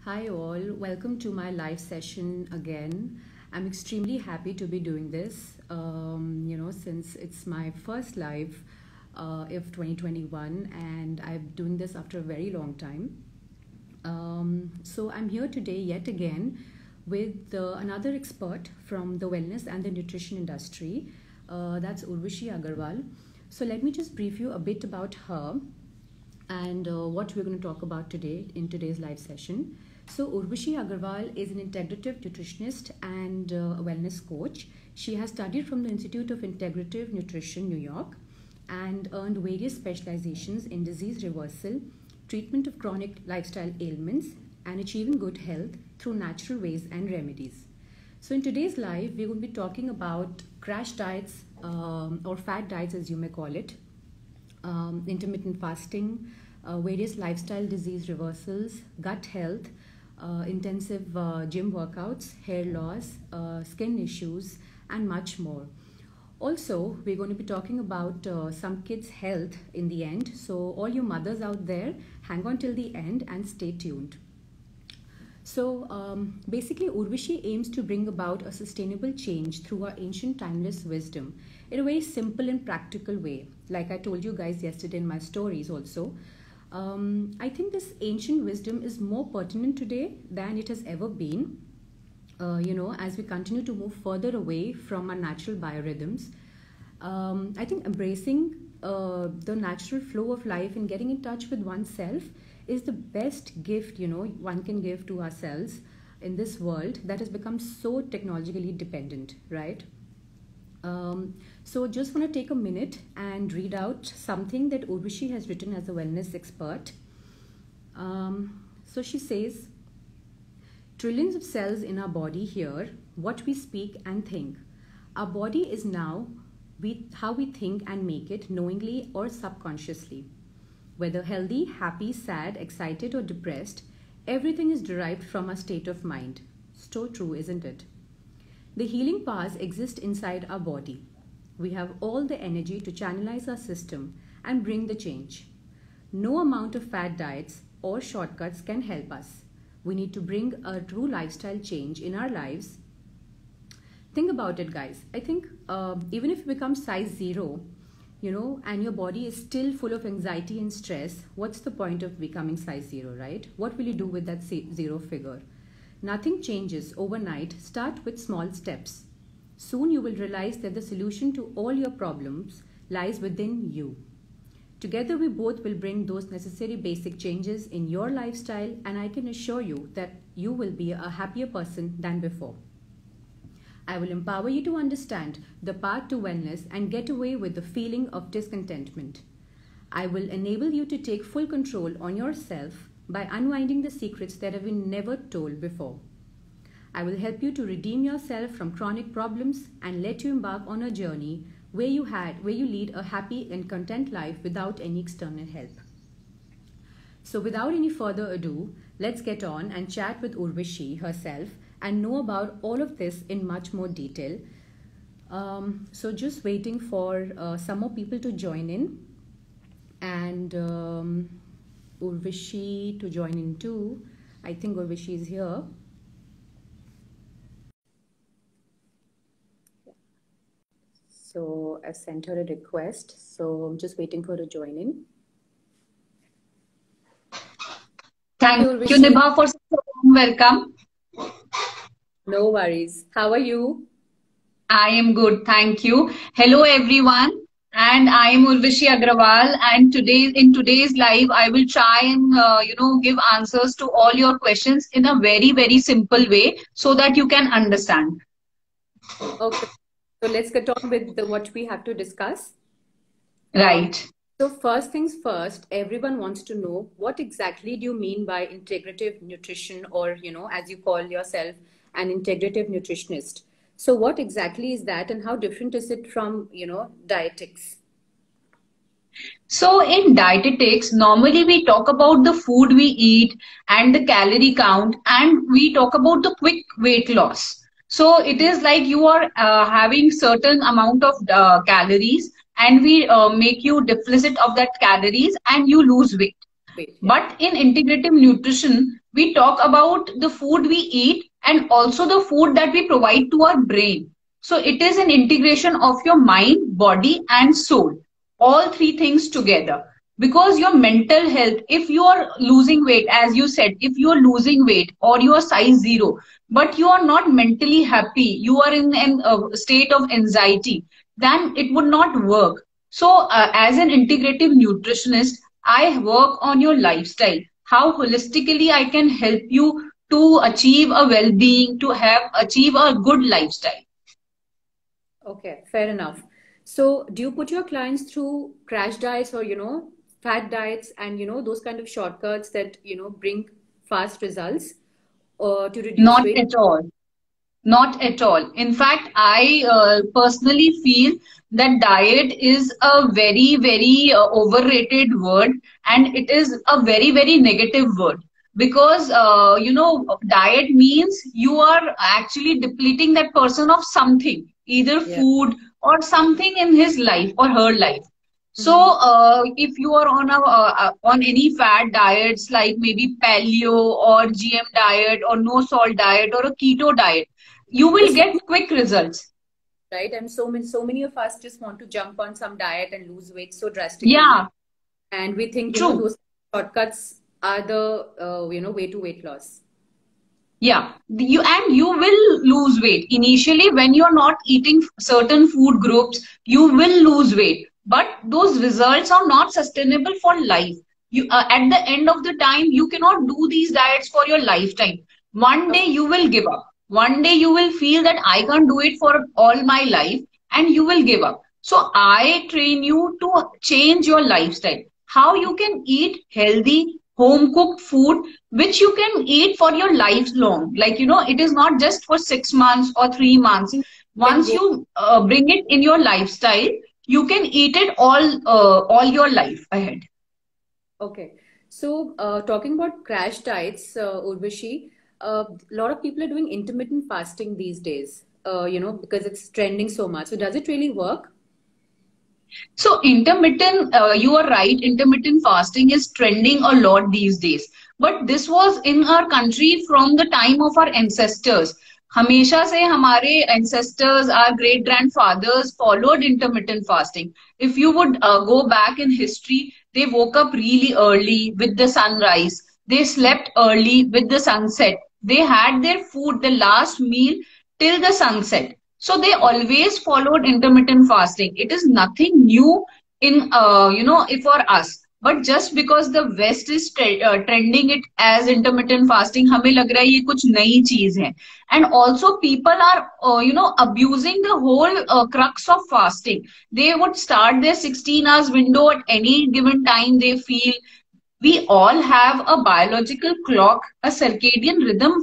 Hi all, welcome to my live session again. I'm extremely happy to be doing this, since it's my first live of 2021 and I'm doing this after a very long time. So I'm here today yet again with another expert from the wellness and the nutrition industry. That's Urvashi Agarwal. So let me just brief you a bit about her and what we're going to talk about today in today's live session. So Urvashi Agarwal is an integrative nutritionist and a wellness coach. She has studied from the Institute of Integrative Nutrition, New York, and earned various specializations in disease reversal, treatment of chronic lifestyle ailments, and achieving good health through natural ways and remedies. So in today's live, we're going to be talking about crash diets or fad diets as you may call it, intermittent fasting, various lifestyle disease reversals, gut health, intensive gym workouts, hair loss, skin issues, and much more. Also, we're going to be talking about some kids' health in the end. So all you mothers out there, hang on till the end and stay tuned. So basically, Urvashi aims to bring about a sustainable change through our ancient timeless wisdom in a very simple and practical way. Like I told you guys yesterday in my stories also, I think this ancient wisdom is more pertinent today than it has ever been. As we continue to move further away from our natural biorhythms, I think embracing the natural flow of life and getting in touch with oneself is the best gift one can give to ourselves in this world that has become so technologically dependent, right? So just want to take a minute and read out something that Urvashi has written as a wellness expert. So she says, trillions of cells in our body hear what we speak and think. Our body is now how we think and make it, knowingly or subconsciously. Whether healthy, happy, sad, excited or depressed, everything is derived from our state of mind. So true, isn't it? The healing powers exist inside our body. We have all the energy to channelize our system and bring the change. No amount of fad diets or shortcuts can help us. We need to bring a true lifestyle change in our lives. Think about it, guys. I think even if you become size 0, and your body is still full of anxiety and stress, what's the point of becoming size 0, right? What will you do with that 0 figure? Nothing changes overnight. Start with small steps. Soon you will realize that the solution to all your problems lies within you. Together we both will bring those necessary basic changes in your lifestyle, and I can assure you that you will be a happier person than before. I will empower you to understand the path to wellness and get away with the feeling of discontentment. I will enable you to take full control on yourself by unwinding the secrets that have been never told before. I will help you to redeem yourself from chronic problems and let you embark on a journey where you lead a happy and content life without any external help. So without any further ado, let's get on and chat with Urvashi herself and know about all of this in much more detail. So just waiting for some more people to join in, and Urvashi to join in too. I think Urvashi is here. So I've sent her a request. So I'm just waiting for her to join in. Thank you, Nibha, for such a warm welcome. No worries. How are you? I am good, thank you. Hello, everyone. And I am Urvashi Agarwal. And in today's live, I will try and give answers to all your questions in a very, very simple way so that you can understand. Okay. So let's get on with what we have to discuss. Right. So first things first, everyone wants to know, what exactly do you mean by integrative nutrition, or, as you call yourself, an integrative nutritionist? So what exactly is that, and how different is it from, dietetics? So in dietetics, normally we talk about the food we eat and the calorie count, and we talk about the quick weight loss. So it is like you are having certain amount of calories, and we make you deficit of that calories and you lose weight. But in integrative nutrition, we talk about the food we eat and also the food that we provide to our brain. So it is an integration of your mind, body, and soul. All three things together. Because your mental health, if you are losing weight, as you said, if you are losing weight or you are size zero, but you are not mentally happy, you are in a state of anxiety, then it would not work. So, as an integrative nutritionist, I work on your lifestyle, how holistically I can help you to achieve a well-being, to have achieve a good lifestyle. Okay, fair enough. So, do you put your clients through crash diets or, fat diets and, those kind of shortcuts that, bring fast results or to reduce Not weight? at all. Not at all. In fact, I personally feel that diet is a very, very overrated word, and it is a very, very negative word because diet means you are actually depleting that person of something, either Yeah. food or something in his life or her life. So, Mm-hmm. if you are on on any fat diets like maybe paleo or GM diet or no salt diet or a keto diet, you will Just want get quick results. right? And so many of us just want to jump on some diet and lose weight so drastically. Yeah, And we think, true. those shortcuts are the, way to weight loss. Yeah, you will lose weight. Initially, when you're not eating certain food groups, you will lose weight. But those results are not sustainable for life. You at the end of the time, you cannot do these diets for your lifetime. One Of day you will give up. One day you will feel that I can't do it for all my life, and you will give up. So I train you to change your lifestyle. How you can eat healthy, home cooked food which you can eat for your lifelong. Like, it is not just for 6 months or 3 months. think you can Once go. you bring it in your lifestyle, you can eat it all your life ahead. Okay. So, talking about crash diets, Urvashi, a lot of people are doing intermittent fasting these days, because it's trending so much. So, does it really work? So intermittent, you are right, intermittent fasting is trending a lot these days. But this was in our country from the time of our ancestors. हमेशा से हमारे ancestors, our great grandfathers followed intermittent fasting. If you would go back in history, they woke up really early with the sunrise. They slept early with the sunset. They had their food, the last meal till the sunset. So they always followed intermittent fasting. It is nothing new in for us. But just because the West is trending it as intermittent fasting, हमें लग रहा है ये कुछ नई चीज है. And also people are abusing the whole crux of fasting. They would start their 16 hours window at any given time they feel. We all have a biological clock, a circadian rhythm,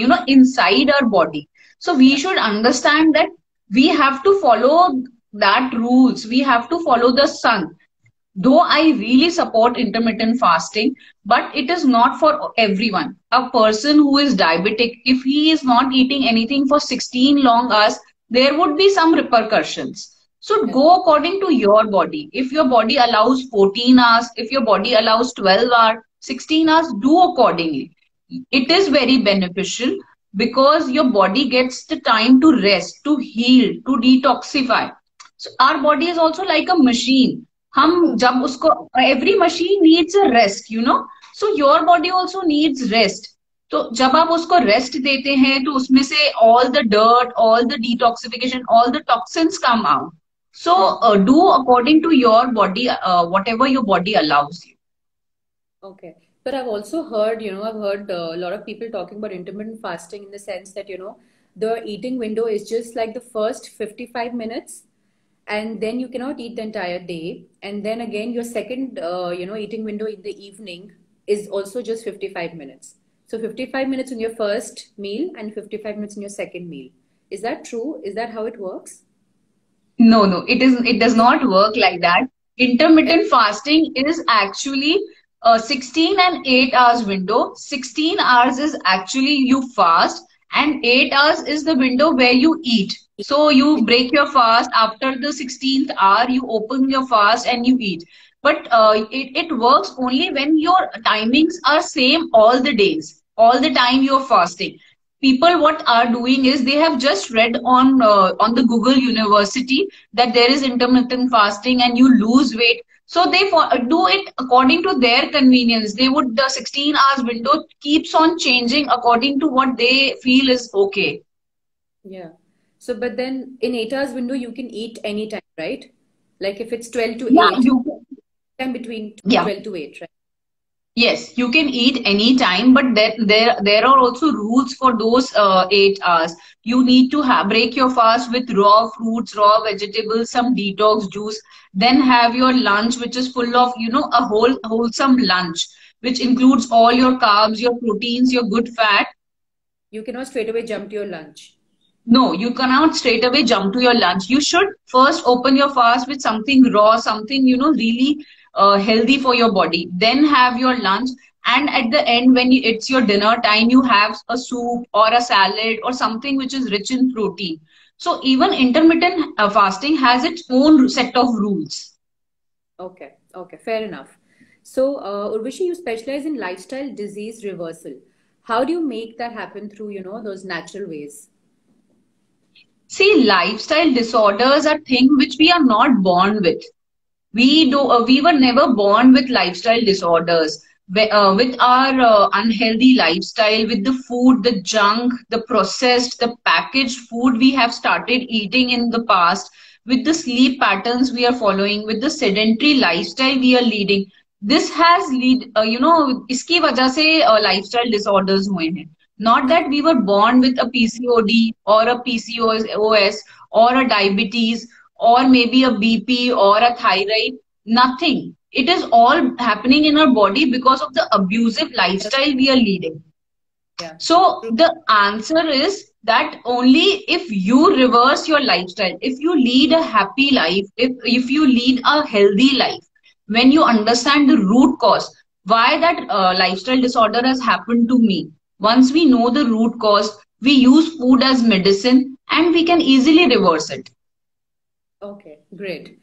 inside our body. So we Yeah. should understand that we have to follow that rules. We have to follow the sun. Though I really support intermittent fasting, but it is not for everyone. A person who is diabetic, if he is not eating anything for 16 long hours, there would be some repercussions. So Yeah. go according to your body. If your body allows 14 hours, if your body allows 12 hours, 16 hours, do accordingly. It is very beneficial because your body gets the time to rest, to heal, to detoxify. So our body is also like a machine. Of हम course. जब उसको every machine needs a rest, so your body also needs rest. तो जब आप उसको rest देते हैं तो उसमें से all the dirt, all the detoxification, all the toxins come out. So Hmm. do according to your body, whatever your body allows you. Okay. But I've also heard, I've heard a lot of people talking about intermittent fasting in the sense that, the eating window is just like the first 55 minutes, and then you cannot eat the entire day. And then again, your second, eating window in the evening is also just 55 minutes. So 55 minutes in your first meal and 55 minutes in your second meal. Is that true? Is that how it works? No, no, it does not work like that. Intermittent fasting is actually a 16 and 8 hours window. 16 hours is actually you fast, and 8 hours is the window where you eat. So you break your fast after the 16th hour, you open your fast and you eat. But it works only when your timings are same all the days. all the time you're fasting. People what are doing is they have just read on the Google University that there is intermittent fasting and you lose weight. So they do it according to their convenience. They would the 16 hours window keeps on changing according to what they feel is okay. Yeah. So, but then in 8 hours window, you can eat anytime, right? Like if it's 12 to Yeah, 8, you. time between Yeah. 12 to 8, right? Yes, you can eat any time, but there are also rules for those 8 hours. You need to break your fast with raw fruits, raw vegetables, some detox juice. Then have your lunch, which is full of, a wholesome lunch, which includes all your carbs, your proteins, your good fat. You cannot straight away jump to your lunch. No, you cannot straight away jump to your lunch. You should first open your fast with something raw, something, really healthy for your body. Then have your lunch. And at the end, when it's your dinner time, you have a soup or a salad or something which is rich in protein. So even intermittent fasting has its own set of rules. Okay, okay, fair enough. So, Urvashi, you specialize in lifestyle disease reversal. How do you make that happen through, those natural ways? See, lifestyle disorders are things which we are not born with. We were never born with lifestyle disorders. With our unhealthy lifestyle, with the food, the junk, the processed, the packaged food we have started eating in the past, with the sleep patterns we are following, with the sedentary lifestyle we are leading, this has इसकी वजह से lifestyle disorders हुए हैं. Not that we were born with a PCOD or a PCOS or a diabetes or maybe a BP or a thyroid. Nothing. It is all happening in our body because of the abusive lifestyle we are leading. Yeah. So the answer is that only if you reverse your lifestyle, if you lead a happy life, if you lead a healthy life, when you understand the root cause, why that lifestyle disorder has happened to me. Once we know the root cause, we use food as medicine and we can easily reverse it. Okay, great.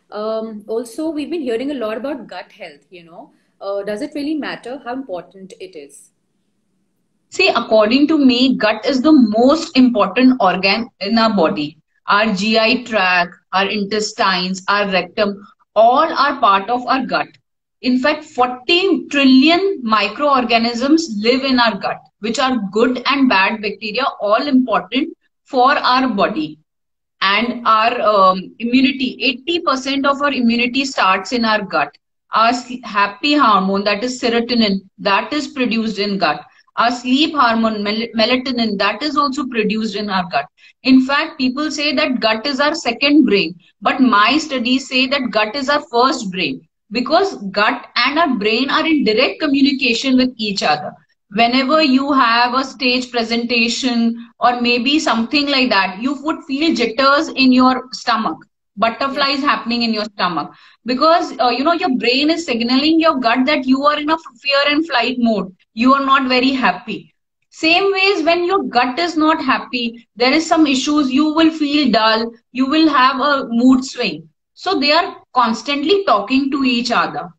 Also, we've been hearing a lot about gut health. Does it really matter how important it is? See, according to me, gut is the most important organ in our body. Our GI tract, our intestines, our rectum, all are part of our gut. In fact, 40 trillion microorganisms live in our gut, which are good and bad bacteria, all important for our body. And our immunity, 80% of our immunity starts in our gut. Our happy hormone, that is serotonin, that is produced in gut. Our sleep hormone, melatonin, that is also produced in our gut. In fact, people say that gut is our second brain, but my studies say that gut is our first brain, because gut and our brain are in direct communication with each other. Whenever you have a stage presentation or maybe something like that, you would feel jitters in your stomach, butterflies happening in your stomach, because your brain is signaling your gut that you are in a fear and flight mode. You are not very happy. Same ways, when your gut is not happy, there is some issues, you will feel dull, you will have a mood swing. So they are constantly talking to each other.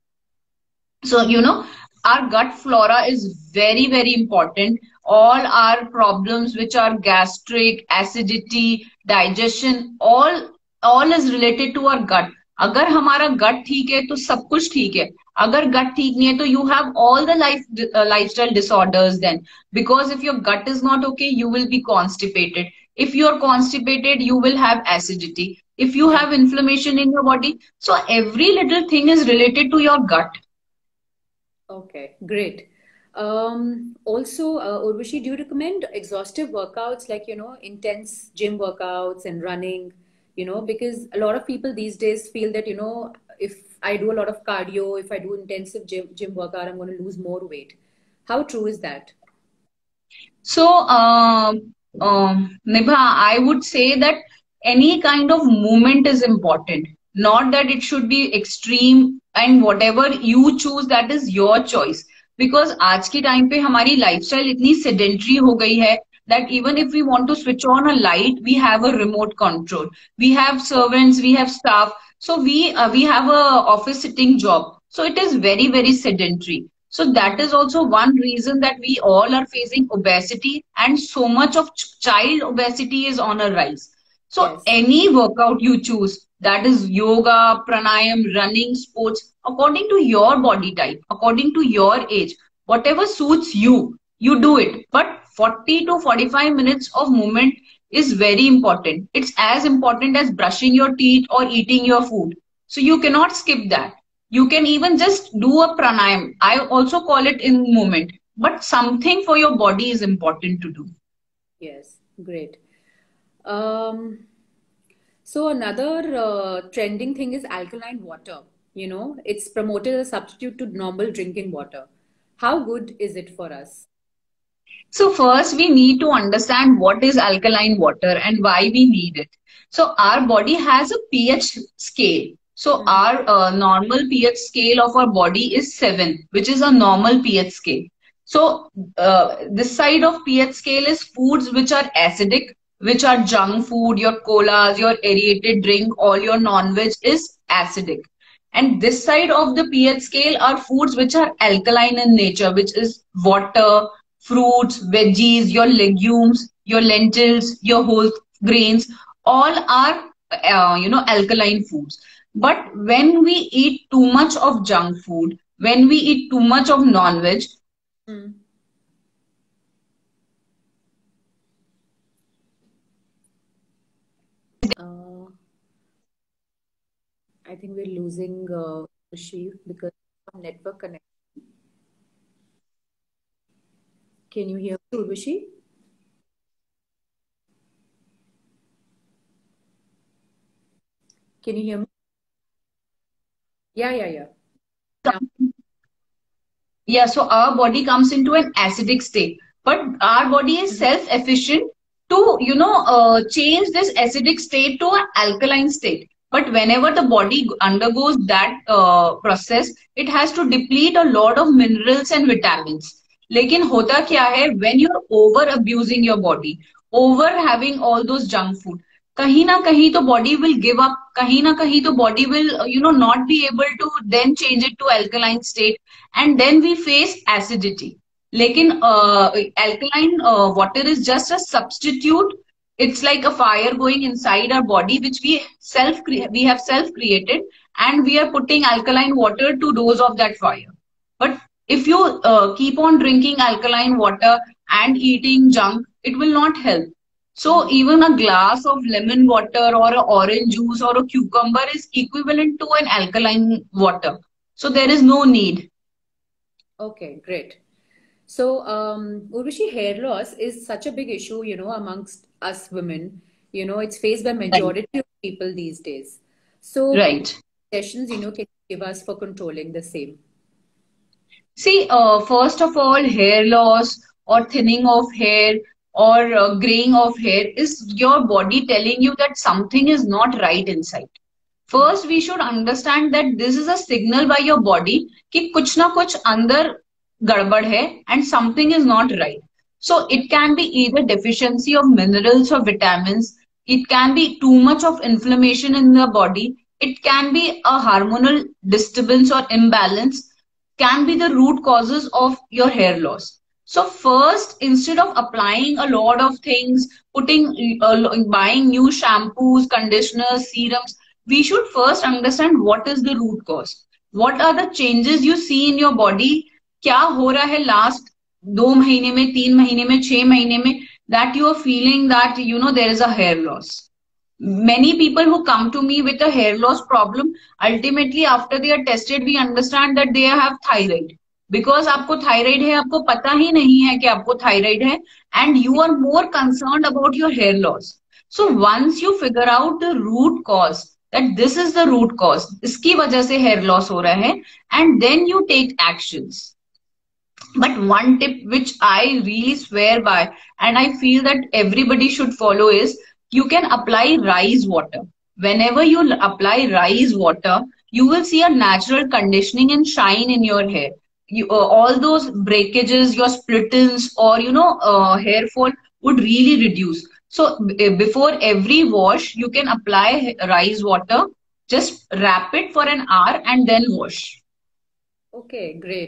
So, our gut flora is very, very important. All our problems, which are gastric, acidity, digestion, all is related to our gut. अगर हमारा gut ठीक है तो सब कुछ ठीक है. अगर gut ठीक नहीं है तो you have all the lifestyle disorders then. Because if your gut is not okay, you will be constipated. If you are constipated, you will have acidity. If you have inflammation in your body, so every little thing is related to your gut. Okay, great. Also, Urvashi, do you recommend exhaustive workouts like, intense gym workouts and running? Because a lot of people these days feel that, if I do a lot of cardio, if I do intensive gym workout, I'm going to lose more weight. How true is that? So, Nibha, I would say that any kind of movement is important. Not that it should be extreme, and whatever you choose, that is your choice. Because आज के time पे हमारी lifestyle इतनी sedentary हो गई है that even if we want to switch on a light, we have a remote control. We have servants, we have staff. So we have a office sitting job. So it is very, very sedentary. So that is also one reason that we all are facing obesity, and so much of child obesity is on a rise. So Yes. any workout you choose, that is yoga, pranayam, running, sports, according to your body type, according to your age, whatever suits you, you do it. But 40 to 45 minutes of movement is very important. It's as important as brushing your teeth or eating your food. So you cannot skip that. You can even just do a pranayam. I also call it in movement. But something for your body is important to do. Yes. Great. Um, so another trending thing is alkaline water. It's promoted as a substitute to normal drinking water. How good is it for us? So first we need to understand what is alkaline water and why we need it. So our body has a pH scale. So Mm-hmm. our normal pH scale of our body is 7, which is a normal pH scale. So this side of pH scale is foods which are acidic, which are junk food, your colas, your aerated drink, all your non-veg is acidic. And this side of the pH scale are foods which are alkaline in nature, which is water, fruits, veggies, your legumes, your lentils, your whole grains, all are alkaline foods. But when we eat too much of junk food, when we eat too much of non-veg, Mm. Uh, I think we're losing Rishi because of network connection. Can you hear me, Urvashi? Can you hear me? Yeah, yeah, yeah. Now, yeah, so our body comes into an acidic state, but our body is mhm. self-efficient to, change this acidic state to an alkaline state. But whenever the body undergoes that process, it has to deplete a lot of minerals and vitamins. लेकिन होता क्या है, when you're over abusing your body, over having all those junk food, कहीं ना कहीं तो body will give up, कहीं ना कहीं तो body will not be able to then change it to alkaline state, and then we face acidity. लेकिन alkaline water is just a substitute. It's like a fire going inside our body, which we have self created, and we are putting alkaline water to dose of that fire. But if you keep on drinking alkaline water and eating junk, it will not help. So Mhm. even a glass of lemon water or a orange juice or a cucumber is equivalent to an alkaline water. So there is no need. Okay, great. So, Urvashi, hair loss is such a big issue, amongst us women. It's faced by Right. majority of people these days. So, Right. sessions, can you give us for controlling the same? See, first of all, hair loss or thinning of hair or graying of hair is your body telling you that something is not right inside. Mm. First, we should understand that this is a signal by your body कि कुछ ना कुछ अंदर गड़बड़ है and something is not right. So it can be either deficiency of minerals or vitamins. It can be too much of inflammation in the body. It can be a hormonal disturbance or imbalance, can be the root causes of your hair loss. So first, instead of applying a lot of things, buying new shampoos, conditioners, serums, we should first understand what is the root cause. What are the changes you see in your body? क्या हो रहा है last 2 महीने में, 3 महीने में, 6 महीने में, that you are feeling that there is a hair loss. Many people who come to me with a hair loss problem, ultimately after they are tested, we understand that they have thyroid. Because आपको thyroid है, आपको पता ही नहीं है कि आपको thyroid है, and you are more concerned about your hair loss. So Yeah. once you figure out the root cause, that this is the root cause, इसकी वजह से hair loss हो रहा है, and then you take actions. But one tip which I really swear by and I feel that everybody should follow is you can apply rice water. Whenever you apply rice water, you will see a natural conditioning and shine in your hair. All those breakages, your split ends, or hair fall would really reduce. So before every wash, you can apply rice water. Just wrap it for an hour and then wash. Okay, great.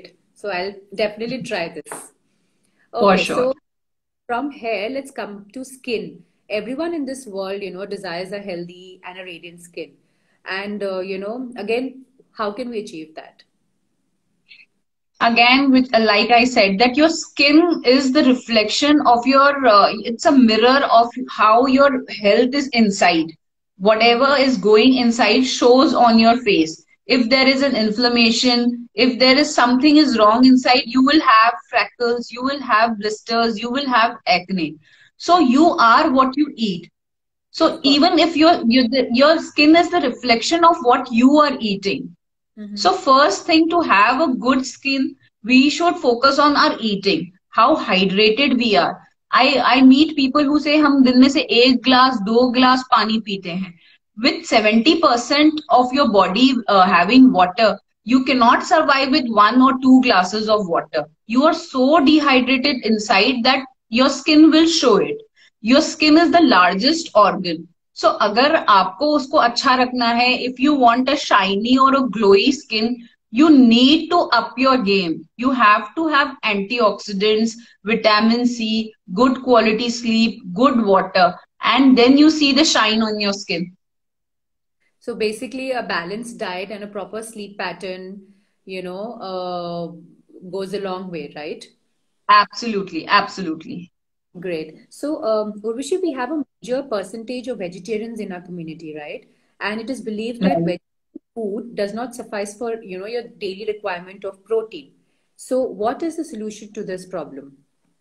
So I'll definitely try this. For Okay, sure. so from hair, let's come to skin. Everyone in this world, desires a healthy and a radiant skin. And, again, how can we achieve that? Again, with like I said, that your skin is the reflection of your it's a mirror of how your health is inside. Whatever is going inside shows on your face. If there is an inflammation, if there is something is wrong inside, you will have freckles, you will have blisters, you will have acne. So you are what you eat. So Of course. even if your skin is the reflection of what you are eating. Mm-hmm. So first thing, to have a good skin, we should focus on our eating, how hydrated we are. I meet people who say हम दिन में से एक glass, दो glass पानी पीते हैं. With 70% of your body having water, you cannot survive with 1 or 2 glasses of water. You are so dehydrated inside that your skin will show it. Your skin is the largest organ. So अगर आपको उसको अच्छा रखना है, if you want a shiny or a glowy skin, you need to up your game. You have to have antioxidants, vitamin C, good quality sleep, good water, and then you see the shine on your skin. So basically, a balanced diet and a proper sleep pattern, goes a long way, right? Absolutely, absolutely. Great. So, Urvashi, we have a major percentage of vegetarians in our community, right? And it is believed that Right. vegetarian food does not suffice for, your daily requirement of protein. So, what is the solution to this problem?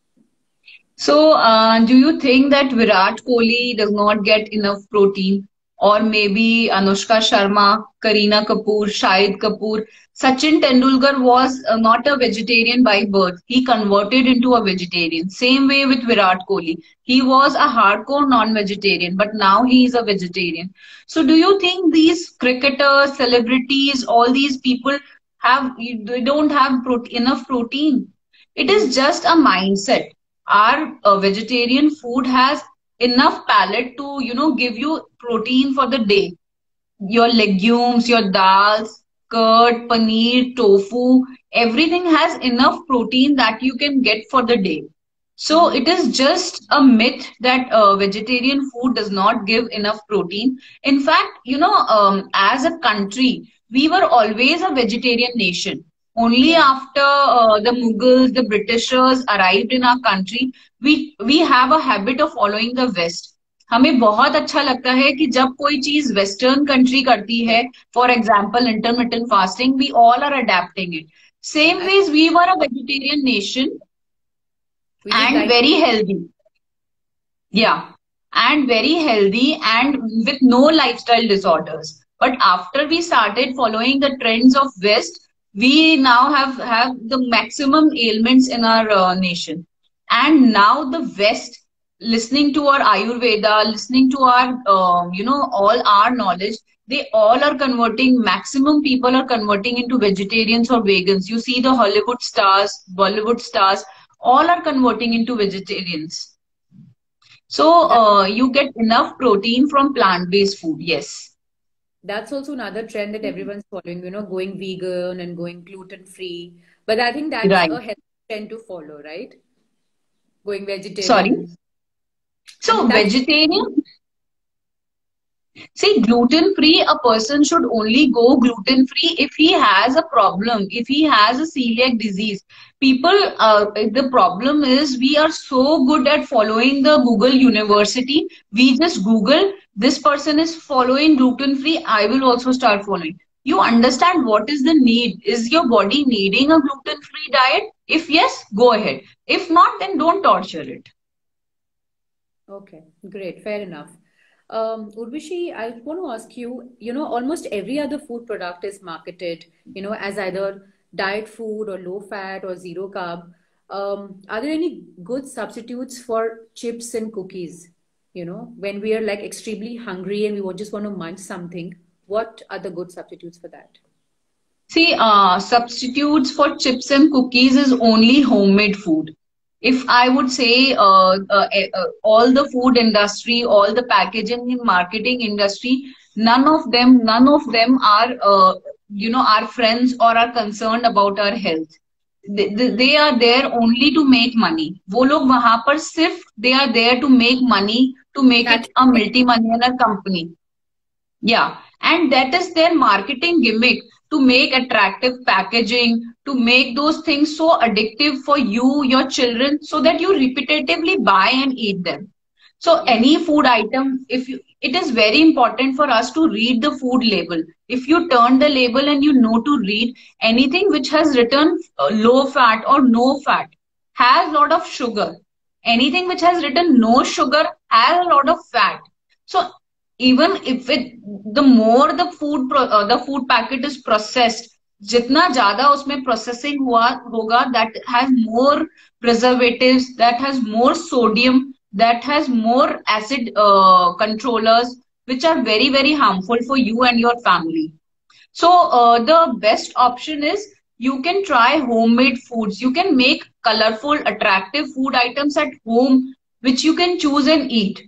So, do you think that Virat Kohli does not get enough protein? Or maybe Anushka Sharma, Kareena Kapoor, Shahid Kapoor. Sachin Tendulkar was not a vegetarian by birth. He converted into a vegetarian. Same way with Virat Kohli. He was a hardcore non-vegetarian, but now he is a vegetarian. So, do you think these cricketers, celebrities, all these people they don't have enough protein? It Mm-hmm. is just a mindset. Our vegetarian food has enough palate to give you protein for the day. Your legumes, your dals, curd, paneer, tofu, everything has enough protein that you can get for the day. So Mm-hmm. it is just a myth that vegetarian food does not give enough protein. In fact, as a country, we were always a vegetarian nation. Only Yeah. after the Mughals, the Britishers arrived in our country, we have a habit of following the West. हमें बहुत अच्छा लगता है कि जब कोई चीज western country करती है, for example intermittent fasting, we all are adapting it. Yeah. Same ways, we were a vegetarian nation We did and like, very healthy. Yeah, and very healthy and with no lifestyle disorders. But after we started following the trends of West, we now have the maximum ailments in our nation. And now the West, listening to our Ayurveda, listening to our, all our knowledge, they all are converting, maximum people are converting into vegetarians or vegans. You see the Hollywood stars, Bollywood stars, all are converting into vegetarians. So that you get enough protein from plant-based food. Yes. that's also another trend that everyone's following, going vegan and going gluten free. But I think that's Right. a healthy trend to follow, right? Going Sorry. vegetarian. I So mean, that's vegetarian, see, gluten free, a person should only go gluten free if he has a problem, if he has a celiac disease. People, the problem is we are so good at following the Google University. We just Google, this person is following gluten free, I will also start following. You understand what is the need? Is your body needing a gluten free diet? If yes, go ahead. If not, then don't torture it. okay. Great. Fair enough. Urvashi, I want to ask you, almost every other food product is marketed, as either diet food or low fat or zero carb. Are there any good substitutes for chips and cookies? When we are like extremely hungry and we just want to munch something, what are the good substitutes for that? See, substitutes for chips and cookies is only homemade food. If I would say all the food industry, all the packaging and marketing industry, none of them are, our friends or are concerned about our health. they are there only to make money. वो लोग वहां पर सिर्फ they are there to make money, to make it That's a multi-millionaire company. Yeah, and that is their marketing gimmick, to make attractive packaging, to make those things so addictive for you, your children, so that you repetitively buy and eat them. So yeah. any food item, if you, it is very important for us to read the food label. If you turn the label and you know to read, anything which has written low fat or no fat has a lot of sugar. Anything which has written no sugar has a lot of fat. So even if it, the more the food packet is processed, जितना ज्यादा उसमें processing हुआ होगा, that has more preservatives, that has more sodium, that has more acid controllers, which are very very harmful for you and your family. So the best option is, you can try homemade foods. You can make colorful attractive food items at home, which you can choose and eat.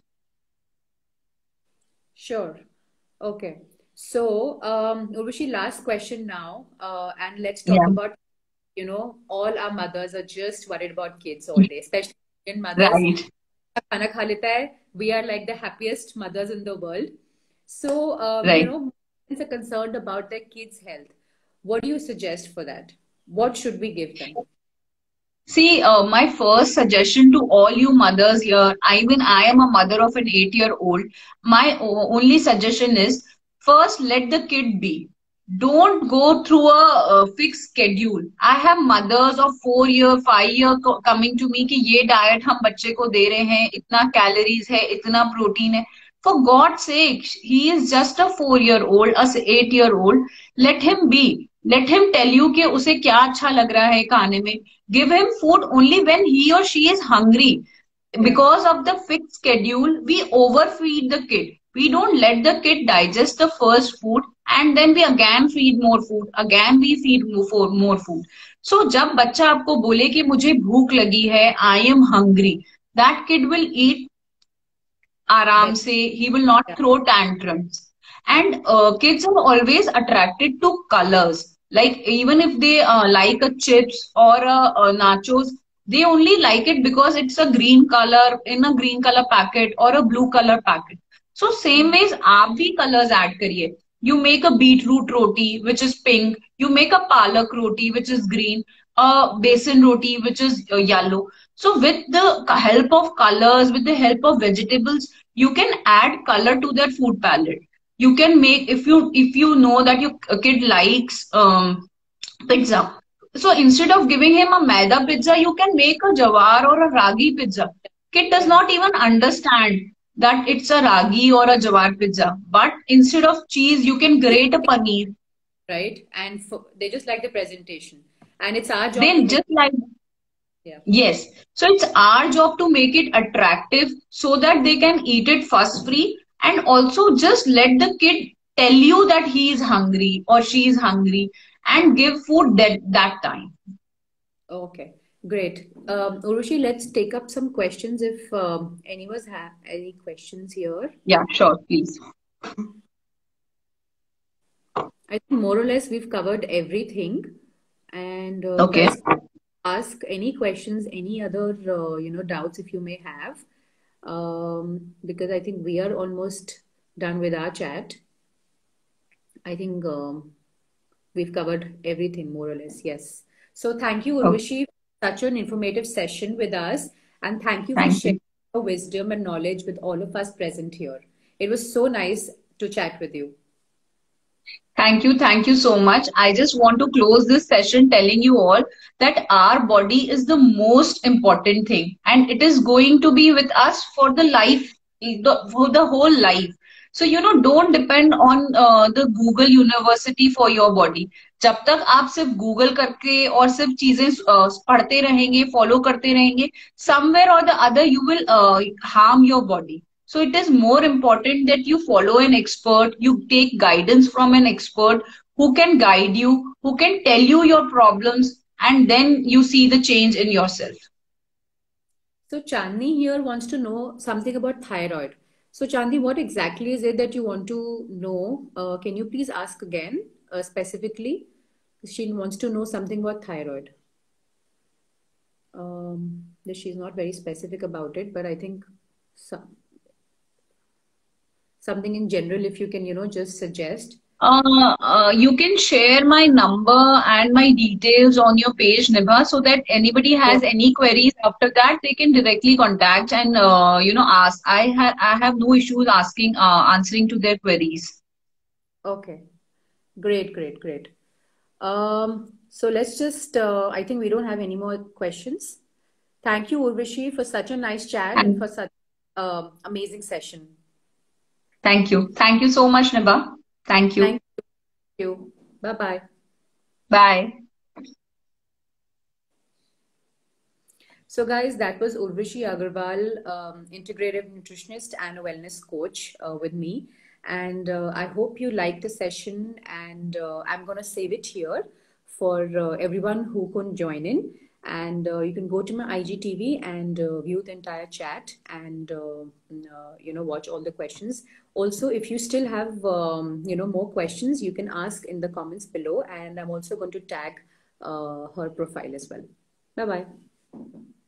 Sure. Okay. So, Urvashi, last question now, and let's talk Yeah, about, all our mothers are just worried about kids all day, especially Indian mothers. right. खाना खा लेता है, we are like the happiest mothers in the world. So, Right. parents are concerned about their kids' health. What do you suggest for that? What should we give them? See, my first suggestion to all you mothers here, I mean, I am a mother of an 8-year-old. My only suggestion is, first let the kid be. Don't go through a fixed schedule. I have mothers of 4 year, 5 year coming to me कि ये diet हम बच्चे को दे रहे हैं, इतना calories है, इतना protein है. For God's sake, he is just a 4-year-old, a 8-year-old. Let him be. Let him tell you कि उसे क्या अच्छा लग रहा है खाने में. Give him food only when he or she is hungry. Because of the fixed schedule, we overfeed the kid. We don't let the kid digest the first food, and then we again feed more food. Again we feed more food. So जब बच्चा आपको बोले कि मुझे भूख लगी है, I am hungry, that kid will eat आराम से. He will not Yeah. throw tantrums. And kids are always attracted to colors. Like even if they like a chips or a nachos, they only like it because it's a green color in a green color packet or a blue color packet. So same ways आप भी colors add करिए. You make a beetroot roti which is pink. You make a palak roti which is green. A besan roti which is yellow. So with the help of colors, with the help of vegetables, you can add color to their food palette. You can make, if you know that your kid likes pizza. So instead of giving him a maida pizza, you can make a jawar or a ragi pizza. Kid does Yeah. not even understand that it's a ragi or a jawar pizza. But instead of cheese, you can grate a paneer. Right? And they just like the presentation. And it's our job to They make, just like, yeah. yes. So it's our job to make it attractive so that they can eat it fuss free, and also just let the kid tell you that he is hungry or she is hungry, and give food that time. Okay, great. Urushi, let's take up some questions if anyone's have any questions here. Yeah, sure, please. I think more or less we've covered everything. And Okay. guys, ask any questions, any other doubts if you may have, because I think we are almost done with our chat. I think we've covered everything more or less. Yes. So thank you, Okay. Urvashi, for such an informative session with us, and thank you for Thank you. sharing your wisdom and knowledge with all of us present here. It was so nice to chat with you. Thank you. Thank you so much. I just want to close this session telling you all that our body is the most important thing, and it is going to be with us for the life, for the whole life. So, don't depend on the Google University for your body. जब तक आप सिर्फ Google करके और सिर्फ चीजें पढ़ते रहेंगे, फॉलो करते रहेंगे, somewhere or the other you will harm your body. So it is more important that you follow an expert, you take guidance from an expert who can guide you, who can tell you your problems, and then you see the change in yourself. So Chandni here wants to know something about thyroid. So Chandni, what exactly is it that you want to know? Can you please ask again specifically? She wants to know something about thyroid. She's not very specific about it, but I think something in general, if you can, just suggest. You can share my number and my details on your page, Nibha, so that anybody Sure. has any queries after that, they can directly contact and ask. I have no issues asking answering to their queries. Okay. Great, great, great. So let's just, I think we don't have any more questions. Thank you, Urvashi, for such a nice chat and Thank, for such amazing session. thank you. Thank you so much, Nibha. Thank you. Thank you. Bye-bye. Bye. So, guys, that was Urvashi Agarwal, integrative nutritionist and a wellness coach with me. And I hope you liked the session. And I'm going to save it here for everyone who couldn't join in. And you can go to my IGTV and view the entire chat and watch all the questions. Also, if you still have more questions, you can ask in the comments below. And I'm also going to tag her profile as well. Bye bye.